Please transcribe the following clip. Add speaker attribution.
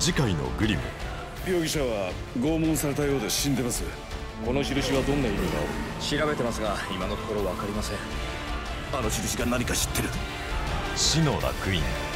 Speaker 1: 次回のグリム。
Speaker 2: 容疑者は拷問されたようで死んでます。
Speaker 3: この印はどんな意味がある？
Speaker 4: 調べてますが今のところ分かりません。
Speaker 5: あの印が何か知ってる。
Speaker 1: 篠田クイーン。